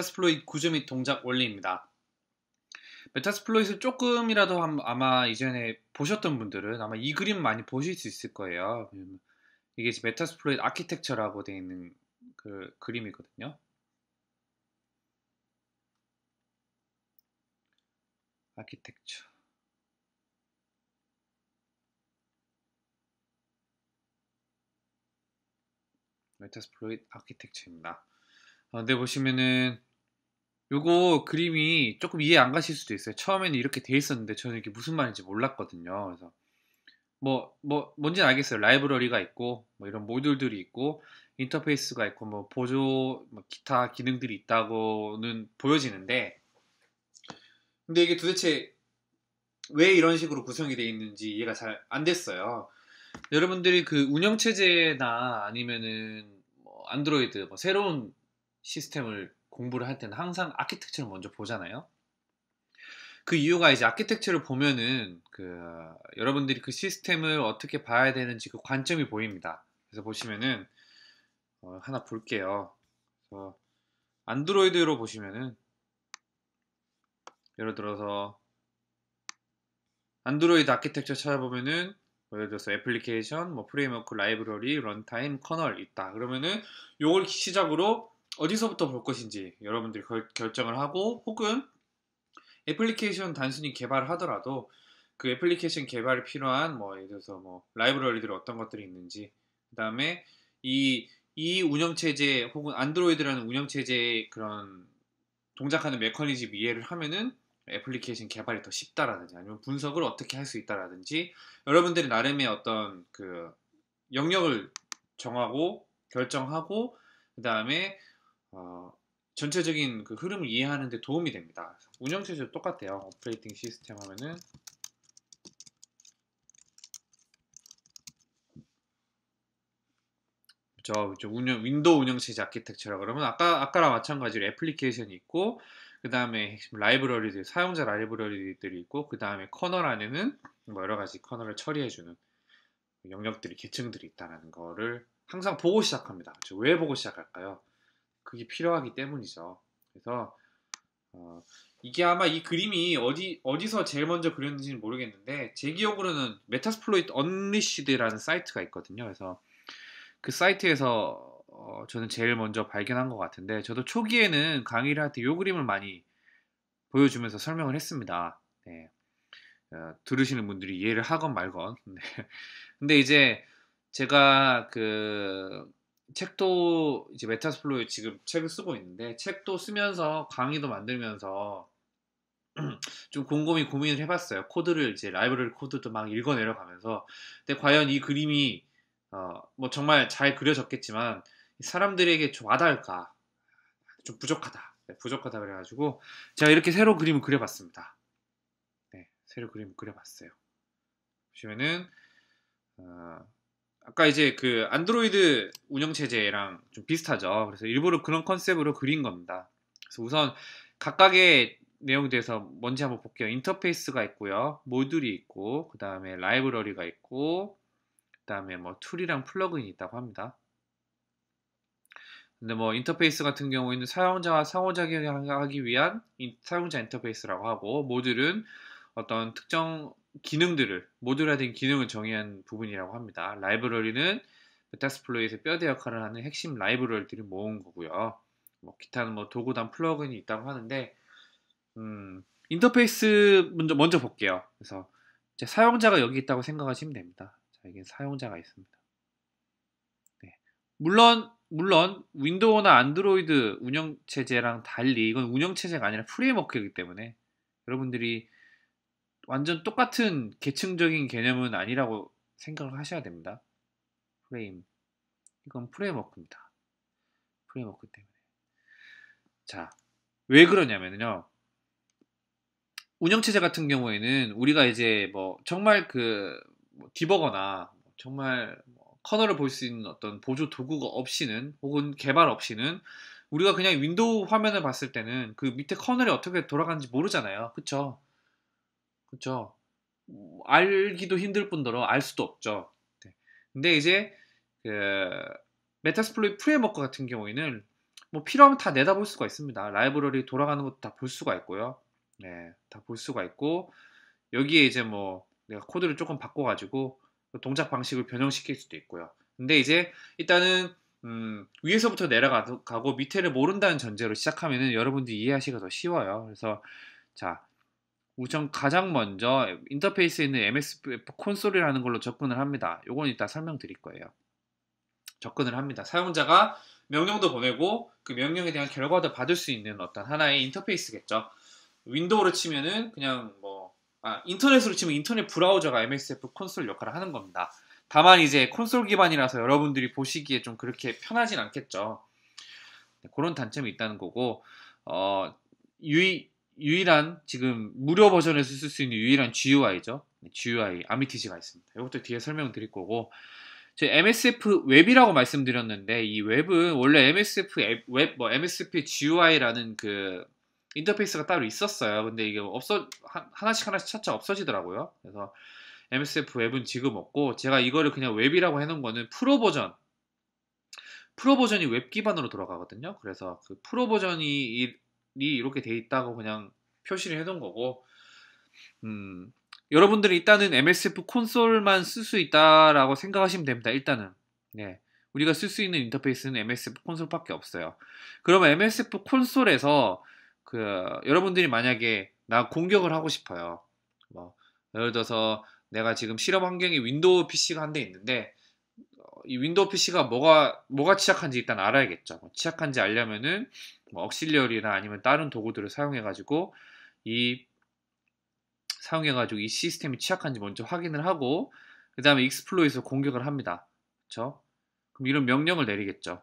메타스플로잇 구조 및 동작 원리입니다. 메타스플로잇을 조금이라도 아마 이전에 보셨던 분들은 아마 이 그림 많이 보실 수 있을 거예요. 이게 메타스플로잇 아키텍처라고 되어 있는 그 그림이거든요. 아키텍처. 메타스플로잇 아키텍처입니다. 근데 보시면은 요거 그림이 조금 이해 안 가실 수도 있어요. 처음에는 이렇게 돼 있었는데 저는 이게 무슨 말인지 몰랐거든요. 그래서 뭔지는 알겠어요. 라이브러리가 있고 뭐 이런 모듈들이 있고 인터페이스가 있고 뭐 보조 기타 기능들이 있다고는 보여지는데, 근데 이게 도대체 왜 이런 식으로 구성이 되어 있는지 이해가 잘 안 됐어요. 여러분들이 그 운영체제나 아니면은 뭐 안드로이드 뭐 새로운 시스템을 공부를 할 때는 항상 아키텍처를 먼저 보잖아요. 그 이유가 이제 아키텍처를 보면은 여러분들이 그 시스템을 어떻게 봐야 되는지 그 관점이 보입니다. 그래서 보시면은 하나 볼게요. 그래서 안드로이드로 보시면은 예를 들어서 안드로이드 아키텍처 찾아보면은 예를 들어서 애플리케이션, 뭐 프레임워크, 라이브러리, 런타임, 커널 있다. 그러면은 요걸 시작으로 어디서부터 볼 것인지 여러분들이 결정을 하고, 혹은 애플리케이션 단순히 개발을 하더라도 그 애플리케이션 개발에 필요한 뭐 예를 들어서 뭐 라이브러리들이 어떤 것들이 있는지, 그 다음에 이 운영체제 혹은 안드로이드라는 운영체제의 그런 동작하는 메커니즘 이해를 하면은 애플리케이션 개발이 더 쉽다라든지 아니면 분석을 어떻게 할 수 있다라든지 여러분들이 나름의 어떤 그 영역을 정하고 결정하고, 그 다음에 전체적인 그 흐름을 이해하는 데 도움이 됩니다. 운영체제도 똑같아요. 오퍼레이팅 시스템 하면은 윈도우 운영체제 아키텍처라 그러면 아까랑 마찬가지로 애플리케이션이 있고, 그 다음에 라이브러리들, 사용자 라이브러리들이 있고, 그 다음에 커널 안에는 뭐 여러 가지 커널을 처리해주는 영역들이, 계층들이 있다는 거를 항상 보고 시작합니다. 왜 보고 시작할까요? 그게 필요하기 때문이죠. 그래서 이게 아마 이 그림이 어디서 제일 먼저 그렸는지는 모르겠는데, 제 기억으로는 메타스플로이트 언리시드라는 사이트가 있거든요. 그래서 그 사이트에서 저는 제일 먼저 발견한 것 같은데, 저도 초기에는 강의를 할 때 이 그림을 많이 보여주면서 설명을 했습니다. 네. 들으시는 분들이 이해를 하건 말건. 네. 근데 이제 제가 그 책도 이제 메타스플로이 지금 책을 쓰고 있는데, 책도 쓰면서 강의도 만들면서 좀 곰곰이 고민을 해봤어요. 코드를 이제 라이브러리 코드도 막 읽어 내려가면서, 근데 과연 이 그림이 뭐 정말 잘 그려졌겠지만 사람들에게 좀 와닿을까? 좀 부족하다. 네, 부족하다 그래가지고 제가 이렇게 새로 그림을 그려봤습니다. 네, 새로 그림을 그려봤어요. 보시면은 어, 아까 이제 그 안드로이드 운영체제랑 좀 비슷하죠. 그래서 일부러 그런 컨셉으로 그린 겁니다. 그래서 우선 각각의 내용에 대해서 뭔지 한번 볼게요. 인터페이스가 있고요. 모듈이 있고, 그 다음에 라이브러리가 있고, 그 다음에 뭐 툴이랑 플러그인이 있다고 합니다. 근데 뭐 인터페이스 같은 경우에는 사용자와 상호작용하기 위한 사용자 인터페이스라고 하고, 모듈은 어떤 특정 기능들을, 모듈화된 기능을 정의한 부분이라고 합니다. 라이브러리는 메타스플로잇의 뼈대 역할을 하는 핵심 라이브러리들을 모은 거고요. 뭐 기타는 뭐 도구단 플러그인이 있다고 하는데, 인터페이스 먼저 볼게요. 그래서 이제 사용자가 여기 있다고 생각하시면 됩니다. 자, 이게 사용자가 있습니다. 네. 물론 윈도우나 안드로이드 운영체제랑 달리 이건 운영체제가 아니라 프레임워크이기 때문에 여러분들이 완전 똑같은 계층적인 개념은 아니라고 생각을 하셔야 됩니다. 이건 프레임워크입니다. 프레임워크 때문에. 자, 왜 그러냐면요. 운영체제 같은 경우에는 우리가 이제 뭐 정말 뭐 디버거나 정말 커널을 볼 수 있는 어떤 보조 도구가 없이는, 혹은 개발 없이는 우리가 그냥 윈도우 화면을 봤을 때는 그 밑에 커널이 어떻게 돌아가는지 모르잖아요. 그쵸? 그쵸? 알기도 힘들 뿐더러 알 수도 없죠. 네. 근데 이제 그 메타스플로잇 프레임워크 같은 경우에는 뭐 필요하면 다 내다볼 수가 있습니다. 라이브러리 돌아가는 것도 다 볼 수가 있고요. 네, 다 볼 수가 있고 여기에 이제 뭐 내가 코드를 조금 바꿔가지고 동작 방식을 변형시킬 수도 있고요. 근데 이제 일단은 위에서부터 내려가고 밑에를 모른다는 전제로 시작하면은 여러분들이 이해하시기가 더 쉬워요. 그래서 자, 우선 가장 먼저 인터페이스에 있는 MSF 콘솔이라는 걸로 접근을 합니다. 요건 이따 설명드릴 거예요. 접근을 합니다. 사용자가 명령도 보내고 그 명령에 대한 결과도 받을 수 있는 어떤 하나의 인터페이스겠죠. 윈도우로 치면은 그냥 인터넷으로 치면 인터넷 브라우저가 MSF 콘솔 역할을 하는 겁니다. 다만 이제 콘솔 기반이라서 여러분들이 보시기에 좀 그렇게 편하진 않겠죠. 네, 그런 단점이 있다는 거고 유일한 지금 무료 버전에서 쓸 수 있는 유일한 GUI죠. GUI 아미티지가 있습니다. 이것도 뒤에 설명드릴 거고 제 MSF 웹이라고 말씀드렸는데 이 웹은 원래 MSF MSF GUI라는 그 인터페이스가 따로 있었어요. 근데 이게 하나씩 차차 없어지더라고요. 그래서 MSF 웹은 지금 없고 제가 이거를 그냥 웹이라고 해놓은 거는 프로 버전이 웹 기반으로 돌아가거든요. 그래서 그 프로 버전이 이렇게 돼 있다고 그냥 표시를 해놓은 거고 여러분들이 일단은 MSF 콘솔만 쓸 수 있다라고 생각하시면 됩니다. 일단은 네, 우리가 쓸 수 있는 인터페이스는 MSF 콘솔밖에 없어요. 그러면 MSF 콘솔에서 여러분들이 만약에 나 공격을 하고 싶어요. 예를 들어서 내가 지금 실험 환경에 윈도우 PC가 한 대 있는데 이 윈도우 PC가 뭐가 취약한지 일단 알아야겠죠. 취약한지 알려면은 억실리얼이나 아니면 다른 도구들을 사용해가지고 이 시스템이 취약한지 먼저 확인을 하고 그 다음에 익스플로이트에서 공격을 합니다. 그렇죠? 그럼 이런 명령을 내리겠죠.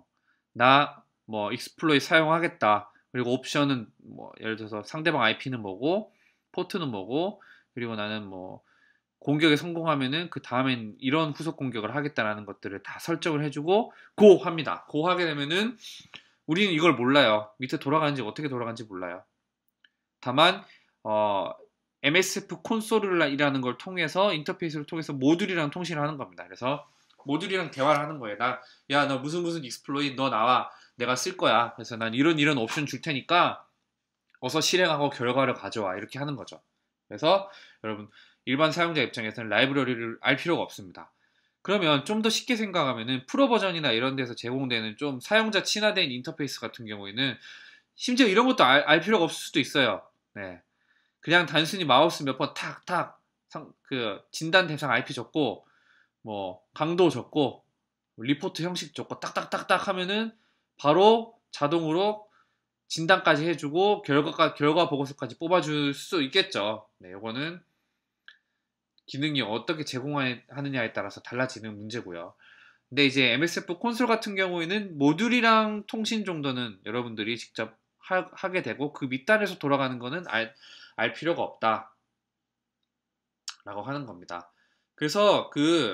익스플로이트 사용하겠다. 그리고 옵션은 예를 들어서 상대방 IP는 뭐고 포트는 뭐고 그리고 나는 공격에 성공하면은 그 다음엔 이런 후속 공격을 하겠다라는 것들을 다 설정을 해주고 고 합니다. 고 하게 되면은 우리는 이걸 몰라요. 밑에 돌아가는지 어떻게 돌아가는지 몰라요. 다만 MSF 콘솔이라는 걸 통해서 인터페이스를 통해서 모듈이랑 통신을 하는 겁니다. 그래서 모듈이랑 대화를 하는 거예요. 야, 너 무슨 익스플로이트 너 나와. 내가 쓸 거야. 그래서 난 이런 옵션 줄 테니까 어서 실행하고 결과를 가져와. 이렇게 하는 거죠. 그래서 여러분 일반 사용자 입장에서는 라이브러리를 알 필요가 없습니다. 그러면 좀 더 쉽게 생각하면은 프로 버전이나 이런 데서 제공되는 좀 사용자 친화된 인터페이스 같은 경우에는 심지어 이런 것도 알 필요가 없을 수도 있어요. 네. 그냥 단순히 마우스 몇 번 탁탁 진단 대상 IP 적고 강도 적고 리포트 형식 적고 딱딱딱딱 하면은 바로 자동으로 진단까지 해주고 결과 보고서까지 뽑아줄 수 있겠죠. 네, 이거는 기능이 어떻게 제공하느냐에 따라서 달라지는 문제고요. 근데 이제 MSF 콘솔 같은 경우에는 모듈이랑 통신 정도는 여러분들이 직접 하게 되고 그 밑단에서 돌아가는 거는 알 필요가 없다 라고 하는 겁니다. 그래서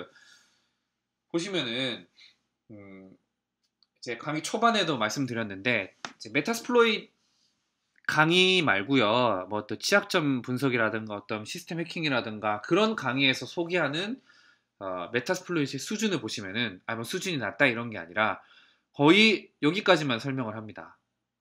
보시면은 이제 강의 초반에도 말씀드렸는데 이제 메타스플로이트 강의 말고요. 또 취약점 분석이라든가 어떤 시스템 해킹이라든가 그런 강의에서 소개하는 메타스플로이트의 수준을 보시면은 수준이 낮다 이런 게 아니라 거의 여기까지만 설명을 합니다.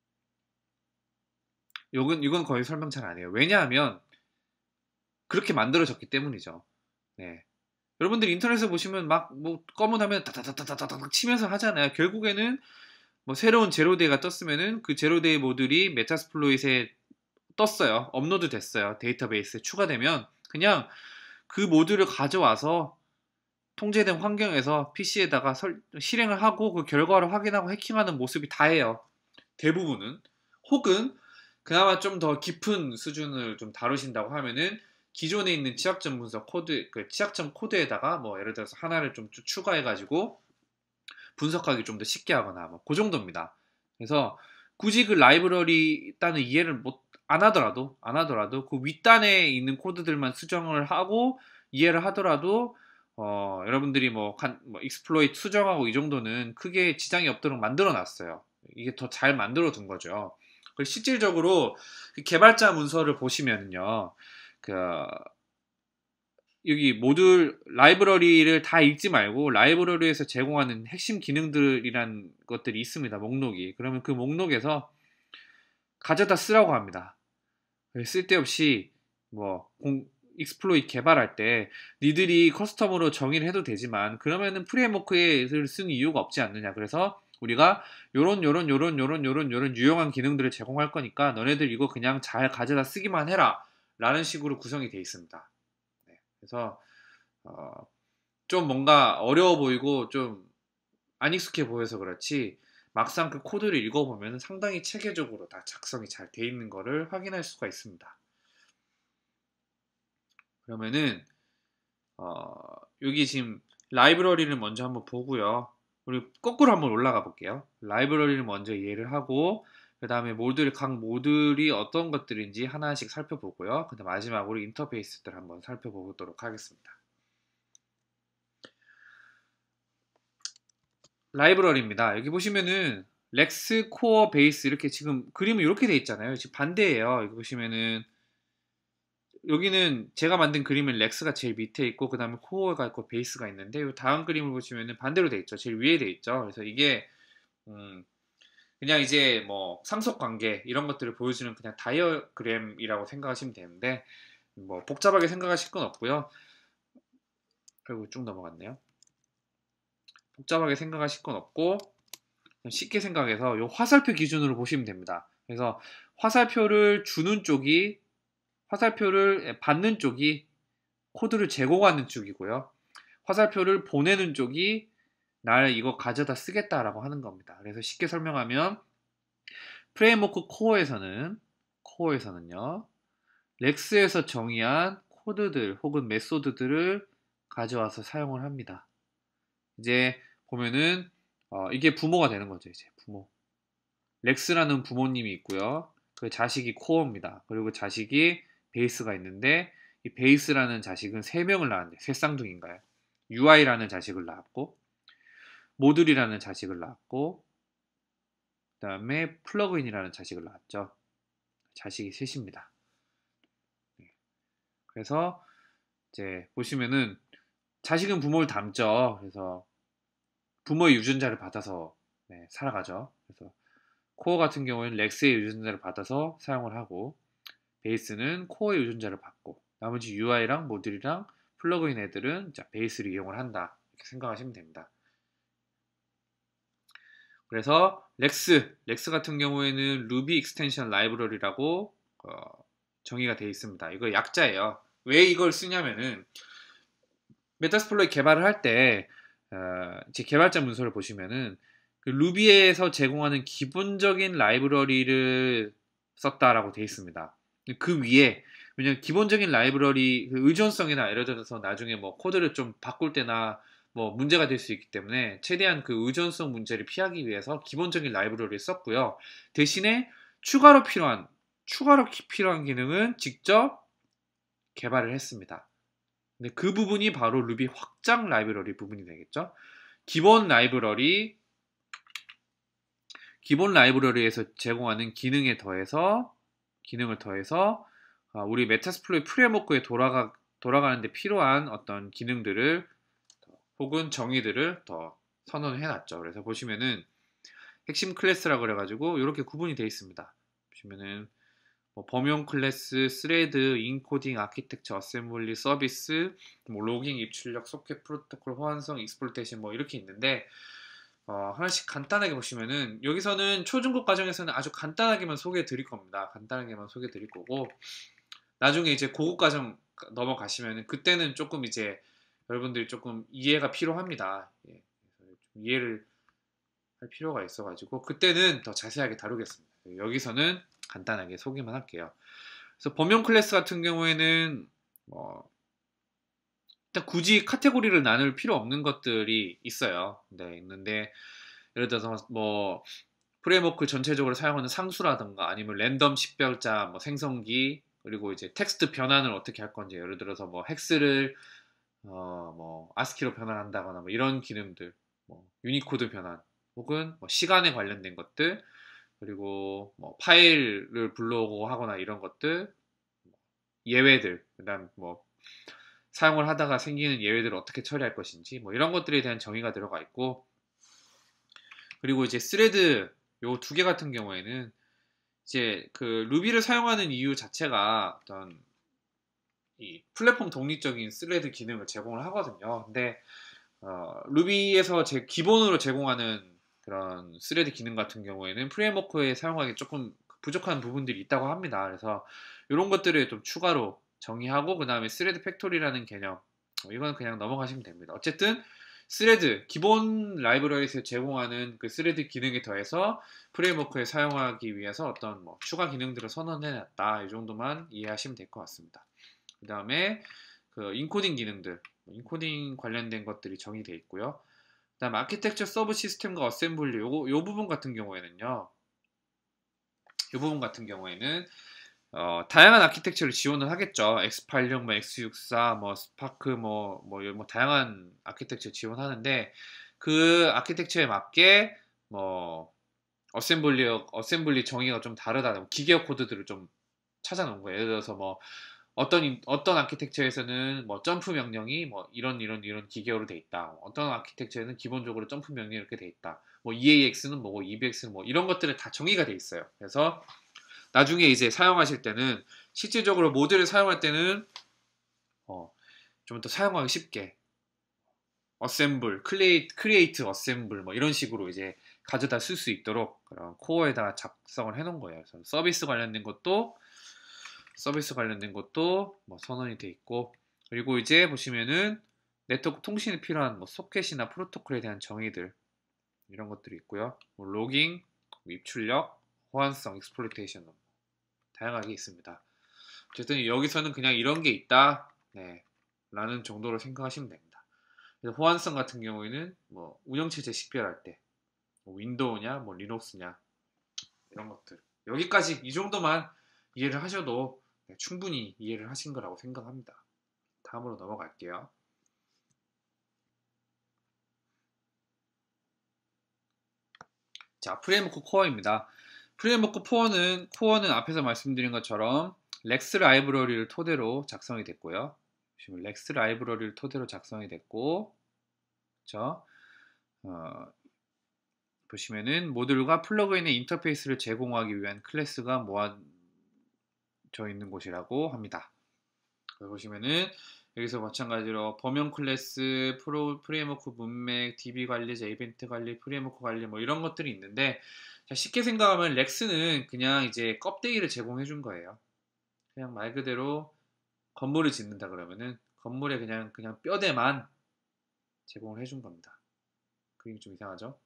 이건 거의 설명 잘 안 해요. 왜냐하면 그렇게 만들어졌기 때문이죠. 네. 여러분들 인터넷에 보시면 검은 화면 다다다다다닥 치면서 하잖아요. 결국에는 새로운 제로데이가 떴으면은 그 제로데이 모듈이 메타스플로이트에 떴어요. 업로드 됐어요. 데이터베이스에 추가되면 그냥 그 모듈을 가져와서 통제된 환경에서 PC에다가 실행을 하고 그 결과를 확인하고 해킹하는 모습이 다예요. 대부분은. 혹은 그나마 좀 더 깊은 수준을 좀 다루신다고 하면은 기존에 있는 취약점 분석 코드, 취약점 코드에다가 예를 들어서 하나를 좀 추가해가지고 분석하기 좀 더 쉽게 하거나 그 정도입니다. 그래서 굳이 그 라이브러리 일단은 이해를 안 하더라도 그 윗단에 있는 코드들만 수정을 하고 이해를 하더라도 여러분들이 익스플로이트 수정하고 이 정도는 크게 지장이 없도록 만들어 놨어요. 이게 더 잘 만들어 둔 거죠. 실질적으로 그 개발자 문서를 보시면요. 여기 모듈 라이브러리를 다 읽지 말고 라이브러리에서 제공하는 핵심 기능들이란 것들이 있습니다. 목록이. 그러면 그 목록에서 가져다 쓰라고 합니다. 쓸데없이 뭐 익스플로이트 개발할 때 니들이 커스텀으로 정의를 해도 되지만 그러면은 프레임워크를 쓰는 이유가 없지 않느냐. 그래서 우리가 요런 유용한 기능들을 제공할 거니까 너네들 이거 그냥 잘 가져다 쓰기만 해라 라는 식으로 구성이 되어 있습니다. 네, 그래서 좀 뭔가 어려워 보이고 좀 안 익숙해 보여서 그렇지 막상 그 코드를 읽어보면 상당히 체계적으로 다 작성이 잘 돼 있는 거를 확인할 수가 있습니다. 그러면은 여기 지금 라이브러리를 먼저 한번 보고요. 우리 거꾸로 한번 올라가 볼게요. 라이브러리를 먼저 이해를 하고 그 다음에 각 모듈이 어떤 것들인지 하나씩 살펴보고요. 그 다음 마지막으로 인터페이스들 한번 살펴보도록 하겠습니다. 라이브러리입니다. 여기 보시면은 렉스, 코어, 베이스 이렇게 지금 그림은 이렇게 돼 있잖아요. 지금 반대예요. 여기 보시면은 여기는 제가 만든 그림은 렉스가 제일 밑에 있고 그 다음에 코어가 있고 베이스가 있는데 이 다음 그림을 보시면은 반대로 돼 있죠. 제일 위에 돼 있죠. 그래서 이게 그냥 이제 뭐 상속 관계 이런 것들을 보여주는 그냥 다이어그램이라고 생각하시면 되는데 뭐 복잡하게 생각하실 건 없고요. 그리고 쭉 넘어갔네요. 복잡하게 생각하실 건 없고 쉽게 생각해서 요 화살표 기준으로 보시면 됩니다. 그래서 화살표를 받는 쪽이 코드를 제공하는 쪽이고요. 화살표를 보내는 쪽이 날 이거 가져다 쓰겠다라고 하는 겁니다. 그래서 쉽게 설명하면 프레임워크 코어에서는요. 렉스에서 정의한 코드들 혹은 메소드들을 가져와서 사용을 합니다. 이제 보면은 이게 부모가 되는 거죠. 이제 부모. 렉스라는 부모님이 있고요. 그 자식이 코어입니다. 그리고 자식이 베이스가 있는데 이 베이스라는 자식은 3명을 낳았는데 새 쌍둥이인가요? UI라는 자식을 낳았고 모듈이라는 자식을 낳았고 그 다음에 플러그인이라는 자식을 낳았죠. 자식이 셋입니다. 그래서 이제 보시면은 자식은 부모를 닮죠. 그래서 부모의 유전자를 받아서 살아가죠. 그래서 코어 같은 경우에는 렉스의 유전자를 받아서 사용을 하고 베이스는 코어의 유전자를 받고 나머지 UI랑 모듈이랑 플러그인 애들은 베이스를 이용을 한다. 이렇게 생각하시면 됩니다. 그래서 렉스 같은 경우에는 루비 익스텐션 라이브러리라고 정의가 되어 있습니다. 이거 약자예요. 왜 이걸 쓰냐면은 메타스플로이 개발을 할 때 제 개발자 문서를 보시면은 그 루비에서 제공하는 기본적인 라이브러리를 썼다라고 되어 있습니다. 그 위에 왜냐면 기본적인 라이브러리 그 의존성이나 예를 들어서 나중에 뭐 코드를 좀 바꿀 때나 뭐 문제가 될 수 있기 때문에 최대한 그 의존성 문제를 피하기 위해서 기본적인 라이브러리를 썼고요. 대신에 추가로 필요한 기능은 직접 개발을 했습니다. 근데 그 부분이 바로 루비 확장 라이브러리 부분이 되겠죠. 기본 라이브러리에서 제공하는 기능을 더해서 우리 메타스플로이 프레임워크에 돌아가는데 필요한 어떤 기능들을 혹은 정의들을 더 선언을 해놨죠. 그래서 보시면은 핵심 클래스라고 그래가지고 이렇게 구분이 되어 있습니다. 보시면은 뭐 범용 클래스, 스레드, 인코딩, 아키텍처, 어셈블리, 서비스, 뭐 로깅, 입출력, 소켓, 프로토콜, 호환성, 익스플로이테이션 뭐 이렇게 있는데 하나씩 간단하게 보시면은 여기서는 초중급 과정에서는 아주 간단하게만 소개해 드릴 겁니다. 간단하게만 소개해 드릴 거고 나중에 이제 고급 과정 넘어가시면은 그때는 조금 이제 여러분들이 조금 이해가 필요합니다. 예, 그래서 좀 이해를 할 필요가 있어가지고 그때는 더 자세하게 다루겠습니다. 여기서는 간단하게 소개만 할게요. 그래서 범용 클래스 같은 경우에는 일단 굳이 카테고리를 나눌 필요 없는 것들이 있어요. 네, 있는데 예를 들어서 뭐 프레임워크 전체적으로 사용하는 상수라든가 아니면 랜덤 식별자, 뭐 생성기 그리고 이제 텍스트 변환을 어떻게 할 건지 예를 들어서 뭐 헥스를 뭐 아스키로 변환한다거나 뭐 이런 기능들, 뭐 유니코드 변환 혹은 뭐 시간에 관련된 것들 그리고 뭐 파일을 불러오고 하거나 이런 것들 예외들 그다음 뭐 사용을 하다가 생기는 예외들을 어떻게 처리할 것인지 뭐 이런 것들에 대한 정의가 들어가 있고, 그리고 이제 스레드 요 두 개 같은 경우에는 이제 그 루비를 사용하는 이유 자체가 어떤 이 플랫폼 독립적인 스레드 기능을 제공을 하거든요. 근데 루비에서 기본으로 제공하는 그런 스레드 기능 같은 경우에는 프레임워크에 사용하기 조금 부족한 부분들이 있다고 합니다. 그래서 이런 것들을 좀 추가로 정의하고, 그 다음에 스레드 팩토리라는 개념, 이건 그냥 넘어가시면 됩니다. 어쨌든 스레드 기본 라이브러리에서 제공하는 그 스레드 기능에 더해서 프레임워크에 사용하기 위해서 어떤 뭐 추가 기능들을 선언해놨다, 이 정도만 이해하시면 될 것 같습니다. 그 다음에 그 인코딩 기능들, 인코딩 관련된 것들이 정의되어 있고요. 그 다음 아키텍처 서브 시스템과 어셈블리, 요 부분 같은 경우에는요, 이 부분 같은 경우에는 다양한 아키텍처를 지원을 하겠죠. X86, 뭐 X64, 뭐 스파크, 뭐 다양한 아키텍처 지원하는데, 그 아키텍처에 맞게 뭐 어셈블리 정의가 좀 다르다, 기계어 코드들을 좀 찾아놓은 거예요. 예를 들어서 뭐 어떤 아키텍처에서는 뭐 점프 명령이 뭐 이런 기계어로 돼 있다. 어떤 아키텍처에는 기본적으로 점프 명령이 이렇게 돼 있다. 뭐 EAX는 뭐고 EBX는 뭐 이런 것들을 다 정의가 돼 있어요. 그래서 나중에 이제 사용하실 때는, 실질적으로 모듈을 사용할 때는 좀 더 사용하기 쉽게 어셈블, 크리에이트 어셈블 뭐 이런 식으로 이제 가져다 쓸 수 있도록 그런 코어에다가 작성을 해 놓은 거예요. 그래서 서비스 관련된 것도 뭐 선언이 돼 있고, 그리고 이제 보시면은 네트워크 통신에 필요한 뭐 소켓이나 프로토콜에 대한 정의들, 이런 것들이 있고요. 뭐 로깅, 입출력, 호환성, 익스플로이테이션 다양하게 있습니다. 어쨌든 여기서는 그냥 이런 게 있다, 네, 라는 정도로 생각하시면 됩니다. 그래서 호환성 같은 경우에는 뭐 운영체제 식별할 때 뭐 윈도우냐 뭐 리눅스냐 이런 것들, 여기까지 이 정도만 이해를 하셔도 충분히 이해를 하신 거라고 생각합니다. 다음으로 넘어갈게요. 자, 프레임워크 코어입니다. 프레임워크 코어는 앞에서 말씀드린 것처럼 렉스 라이브러리를 토대로 작성이 됐고요. 렉스 라이브러리를 토대로 작성이 됐고, 그렇죠? 보시면은 모듈과 플러그인의 인터페이스를 제공하기 위한 클래스가 모아져 있는 곳이라고 합니다. 보시면은 여기서 마찬가지로 범용 클래스, 프레임워크 문맥, DB 관리자, 이벤트 관리, 프레임워크 관리 뭐 이런 것들이 있는데, 자, 쉽게 생각하면 렉스는 그냥 이제 껍데기를 제공해 준 거예요. 그냥 말 그대로 건물을 짓는다 그러면은 건물에 그냥 뼈대만 제공을 해준 겁니다. 그림이 좀 이상하죠?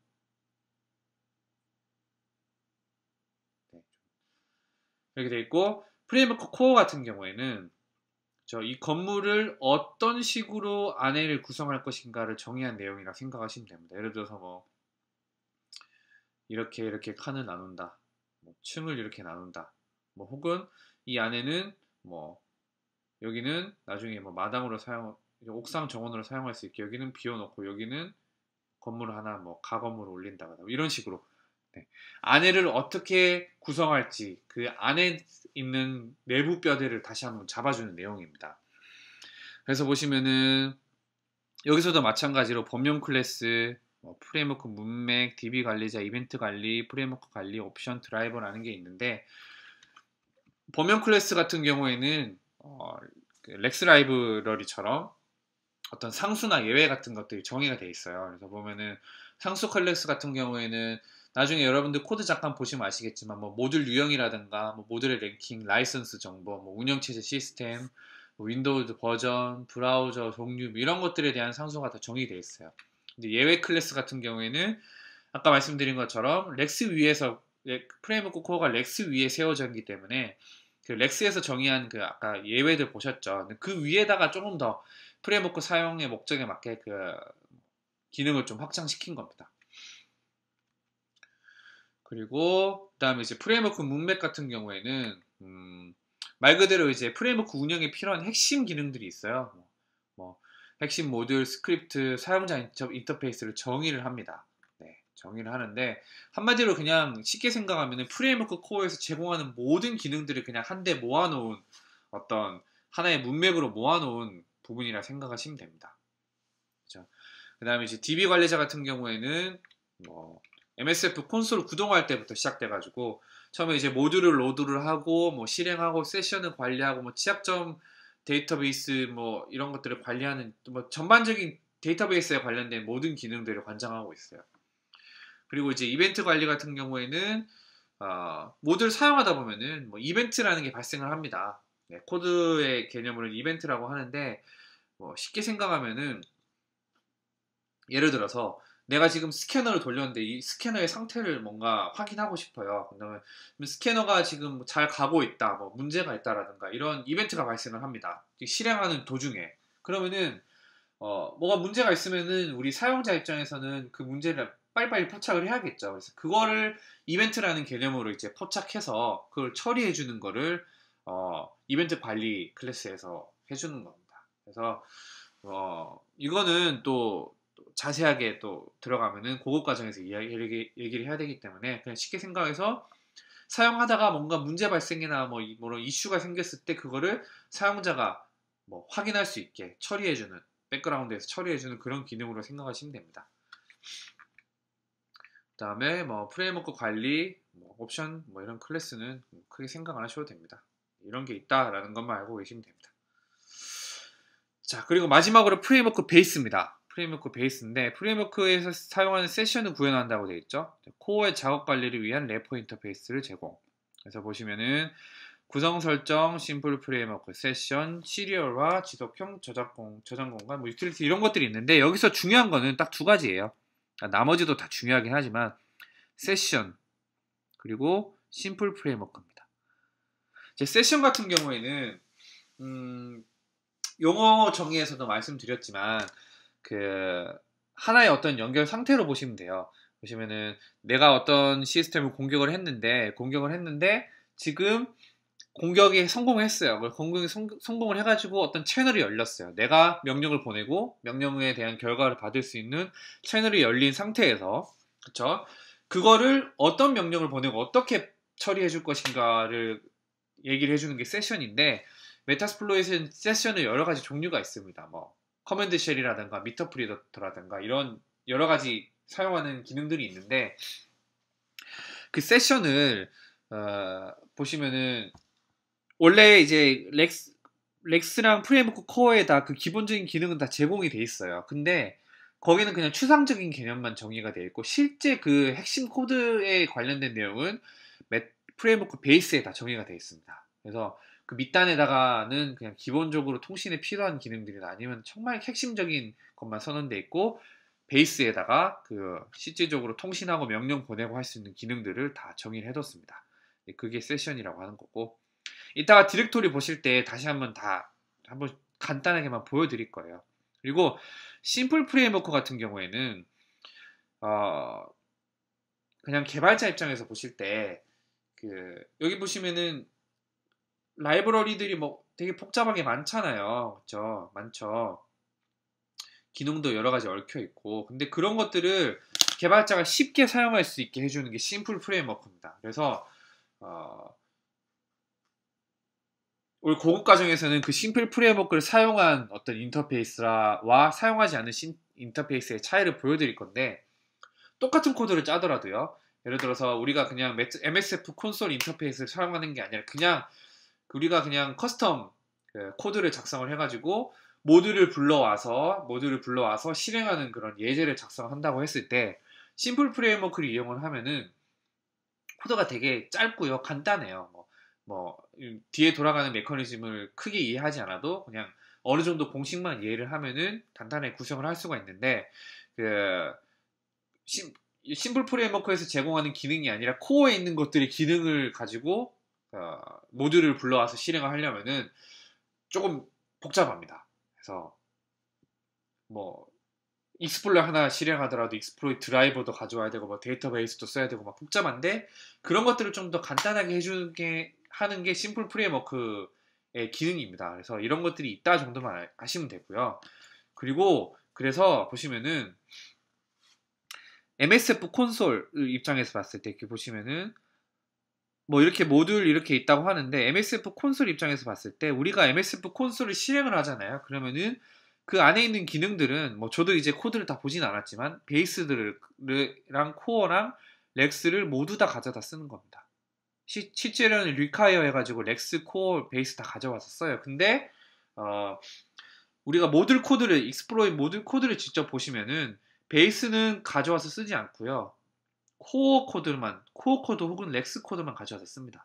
네. 이렇게 돼 있고, 프레임워크 코어 같은 경우에는 이 건물을 어떤 식으로 안에를 구성할 것인가를 정의한 내용이라 생각하시면 됩니다. 예를 들어서 뭐 이렇게 칸을 나눈다, 뭐 층을 이렇게 나눈다, 뭐 혹은 이 안에는 뭐 여기는 나중에 뭐 마당으로 옥상 정원으로 사용할 수 있게 여기는 비워놓고 여기는 건물을 하나 뭐 가건물을 올린다거나 이런 식으로, 네, 안에를 어떻게 구성할지 그 안에 있는 내부 뼈대를 다시 한번 잡아주는 내용입니다. 그래서 보시면은 여기서도 마찬가지로 범용 클래스, 프레임워크 문맥, DB 관리자, 이벤트 관리, 프레임워크 관리, 옵션 드라이버라는 게 있는데, 범용 클래스 같은 경우에는 그 렉스 라이브러리처럼 어떤 상수나 예외 같은 것들이 정의가 돼 있어요. 그래서 보면은 상수 클래스 같은 경우에는 나중에 여러분들 코드 잠깐 보시면 아시겠지만 뭐 모듈 유형이라든가 뭐 모듈의 랭킹, 라이선스 정보, 뭐 운영체제 시스템, 뭐 윈도우즈 버전, 브라우저 종류 이런 것들에 대한 상수가 다 정의되어 있어요. 근데 예외 클래스 같은 경우에는 아까 말씀드린 것처럼 렉스 위에서 프레임워크 코어가 렉스 위에 세워져 있기 때문에 그 렉스에서 정의한 그 아까 예외들 보셨죠. 그 위에다가 조금 더 프레임워크 사용의 목적에 맞게 그 기능을 좀 확장시킨 겁니다. 그리고 그다음에 이제 프레임워크 문맥 같은 경우에는 말 그대로 이제 프레임워크 운영에 필요한 핵심 기능들이 있어요. 뭐 핵심 모듈, 스크립트, 사용자 인터페이스를 정의를 합니다. 네, 정의를 하는데 한마디로 그냥 쉽게 생각하면 프레임워크 코어에서 제공하는 모든 기능들을 그냥 한데 모아놓은 어떤 하나의 문맥으로 모아놓은 부분이라 생각하시면 됩니다. 그렇죠? 그 다음에 이제 DB 관리자 같은 경우에는 뭐 MSF 콘솔 구동할 때부터 시작돼가지고 처음에 이제 모듈을 로드를 하고 뭐 실행하고 세션을 관리하고 뭐 취약점 데이터베이스 뭐 이런 것들을 관리하는 뭐 전반적인 데이터베이스에 관련된 모든 기능들을 관장하고 있어요. 그리고 이제 이벤트 관리 같은 경우에는 모듈 사용하다 보면은 뭐 이벤트라는 게 발생을 합니다. 네, 코드의 개념으로는 이벤트라고 하는데 뭐 쉽게 생각하면은 예를 들어서 내가 지금 스캐너를 돌렸는데 이 스캐너의 상태를 뭔가 확인하고 싶어요. 그러면 스캐너가 지금 잘 가고 있다, 뭐 문제가 있다라든가 이런 이벤트가 발생을 합니다. 실행하는 도중에. 그러면은 뭐가 문제가 있으면은 우리 사용자 입장에서는 그 문제를 빨리빨리 포착을 해야겠죠. 그래서 그거를 이벤트라는 개념으로 이제 포착해서 그걸 처리해 주는 거를 이벤트 관리 클래스에서 해주는 겁니다. 그래서 이거는 또 자세하게 또 들어가면은 고급 과정에서 얘기를 해야 되기 때문에 그냥 쉽게 생각해서 사용하다가 뭔가 문제 발생이나 뭐 이슈가 생겼을 때 그거를 사용자가 뭐 확인할 수 있게 처리해주는 백그라운드에서 처리해주는 그런 기능으로 생각하시면 됩니다. 그 다음에 뭐 프레임워크 관리, 뭐 옵션 뭐 이런 클래스는 크게 생각 안 하셔도 됩니다. 이런 게 있다라는 것만 알고 계시면 됩니다. 자, 그리고 마지막으로 프레임워크 베이스입니다. 프레임워크 베이스인데 프레임워크에서 사용하는 세션을 구현한다고 되어 있죠. 코어의 작업 관리를 위한 래퍼 인터페이스를 제공. 그래서 보시면은 구성 설정, 심플 프레임워크, 세션, 시리얼화, 지속형, 저장 공간, 뭐 유틸리티 이런 것들이 있는데 여기서 중요한 거는 딱 두 가지예요. 나머지도 다 중요하긴 하지만 세션 그리고 심플 프레임워크입니다. 이제 세션 같은 경우에는 용어 정의에서도 말씀드렸지만 그 하나의 어떤 연결 상태로 보시면 돼요. 보시면은 내가 어떤 시스템을 공격을 했는데 지금 공격에 성공했어요. 공격에 성공을 해가지고 어떤 채널이 열렸어요. 내가 명령을 보내고 명령에 대한 결과를 받을 수 있는 채널이 열린 상태에서 그쵸? 그거를 어떤 명령을 보내고 어떻게 처리해 줄 것인가를 얘기를 해주는 게 세션인데 메타스플로잇은 세션의 여러 가지 종류가 있습니다. 뭐 커맨드 쉘이라든가 미터 프리더라든가 이런 여러 가지 사용하는 기능들이 있는데 그 세션을 보시면은 원래 이제 렉스랑 프레임워크 코어에다 그 기본적인 기능은 다 제공이 돼 있어요. 근데 거기는 그냥 추상적인 개념만 정의가 돼 있고 실제 그 핵심 코드에 관련된 내용은 프레임워크 베이스에 다 정의가 돼 있습니다. 그래서 그 밑단에다가는 그냥 기본적으로 통신에 필요한 기능들이나 아니면 정말 핵심적인 것만 선언돼 있고 베이스에다가 그 실질적으로 통신하고 명령 보내고 할 수 있는 기능들을 다 정의를 해뒀습니다. 그게 세션이라고 하는 거고 이따가 디렉토리 보실 때 다시 한번 간단하게만 보여드릴 거예요. 그리고 심플 프레임워크 같은 경우에는 그냥 개발자 입장에서 보실 때 여기 보시면은 라이브러리들이 뭐 되게 복잡하게 많잖아요. 그렇죠? 많죠. 기능도 여러 가지 얽혀 있고 근데 그런 것들을 개발자가 쉽게 사용할 수 있게 해주는 게 심플 프레임워크입니다. 그래서 우리 고급 과정에서는 그 심플 프레임워크를 사용한 어떤 인터페이스와 사용하지 않은 인터페이스의 차이를 보여드릴 건데 똑같은 코드를 짜더라도요. 예를 들어서 우리가 그냥 MSF 콘솔 인터페이스를 사용하는 게 아니라 그냥 우리가 그냥 커스텀 코드를 작성을 해가지고 모듈을 불러와서 실행하는 그런 예제를 작성한다고 했을 때 심플 프레임워크를 이용을 하면은 코드가 되게 짧고요, 간단해요. 뒤에 돌아가는 메커니즘을 크게 이해하지 않아도 그냥 어느 정도 공식만 이해를 하면은 간단하게 구성을 할 수가 있는데 심플 프레임워크에서 제공하는 기능이 아니라 코어에 있는 것들의 기능을 가지고 모듈을 불러와서 실행을 하려면은 조금 복잡합니다. 그래서 뭐 익스플로이 하나 실행하더라도 익스플로이 드라이버도 가져와야 되고 뭐 데이터베이스도 써야 되고 막 복잡한데 그런 것들을 좀 더 간단하게 해주게 하는 게 심플 프레임워크의 기능입니다. 그래서 이런 것들이 있다 정도만 아시면 되고요. 그리고 그래서 보시면은 MSF 콘솔 입장에서 봤을 때 이렇게 보시면은 뭐 이렇게 모듈 이렇게 있다고 하는데 MSF 콘솔 입장에서 봤을 때 우리가 MSF 콘솔을 실행을 하잖아요. 그러면은 그 안에 있는 기능들은 뭐 저도 이제 코드를 다 보진 않았지만 베이스들랑 코어랑 렉스를 모두 다 가져다 쓰는 겁니다. 실제로는 리콰이어 해가지고 렉스, 코어, 베이스 다 가져와서 써요. 근데 어, 우리가 모듈 코드를 익스플로이 모듈 코드를 직접 보시면은 베이스는 가져와서 쓰지 않고요. 코어 코드 혹은 렉스 코드만 가져와서 씁니다.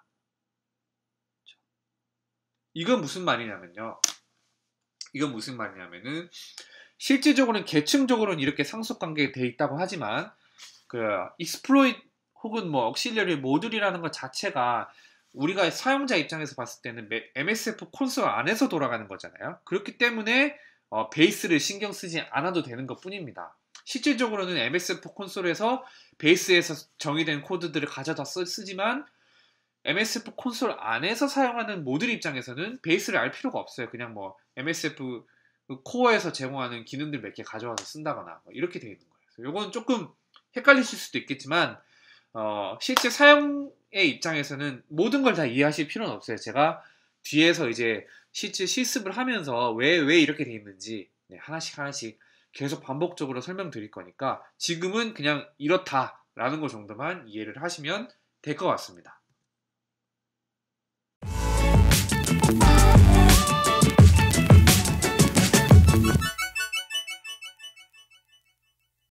이건 무슨 말이냐면요. 이건 무슨 말이냐면은 실질적으로는 계층적으로는 이렇게 상속관계가 돼 있다고 하지만 그 익스플로이트 혹은 뭐 억실러리 모듈이라는 것 자체가 우리가 사용자 입장에서 봤을 때는 MSF 콘솔 안에서 돌아가는 거잖아요. 그렇기 때문에 베이스를 신경 쓰지 않아도 되는 것 뿐입니다. 실질적으로는 MSF 콘솔에서 베이스에서 정의된 코드들을 가져다 쓰지만 MSF 콘솔 안에서 사용하는 모듈 입장에서는 베이스를 알 필요가 없어요. 그냥 뭐 MSF 코어에서 제공하는 기능들 몇 개 가져와서 쓴다거나 뭐 이렇게 되어 있는 거예요. 이건 조금 헷갈리실 수도 있겠지만 실제 사용의 입장에서는 모든 걸 다 이해하실 필요는 없어요. 제가 뒤에서 이제 실제 실습을 하면서 왜 이렇게 돼 있는지 하나씩 하나씩 계속 반복적으로 설명드릴 거니까 지금은 그냥 이렇다라는 거 정도만 이해를 하시면 될 것 같습니다.